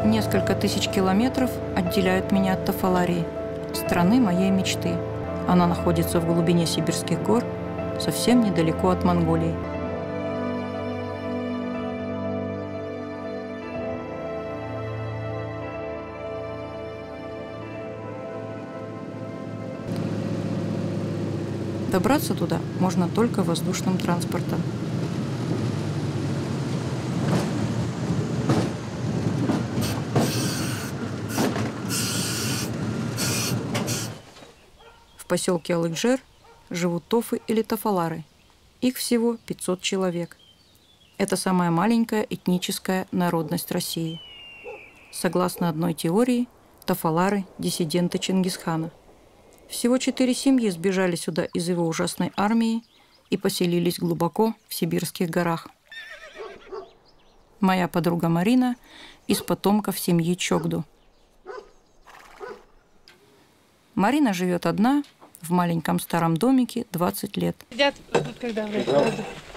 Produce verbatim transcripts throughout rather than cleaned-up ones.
Несколько тысяч километров отделяют меня от Тафаларии, страны моей мечты. Она находится в глубине сибирских гор, совсем недалеко от Монголии. Добраться туда можно только воздушным транспортом. В поселке Алыкжер живут тофы или тафалары. Их всего пятьсот человек. Это самая маленькая этническая народность России. Согласно одной теории, тафалары – диссиденты Чингисхана. Всего четыре семьи сбежали сюда из его ужасной армии и поселились глубоко в сибирских горах. Моя подруга Марина из потомков семьи Чогду. Марина живет одна в маленьком старом домике двадцать лет. Сидят, когда в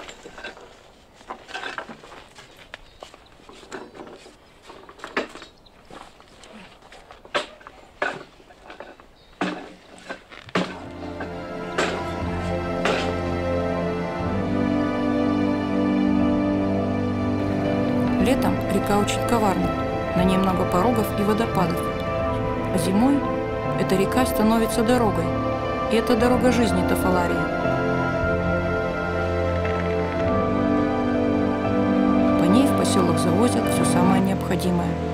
Летом река очень коварна, на ней много порогов и водопадов. А зимой эта река становится дорогой, и это дорога жизни Тафаларии. По ней в поселок завозят все самое необходимое.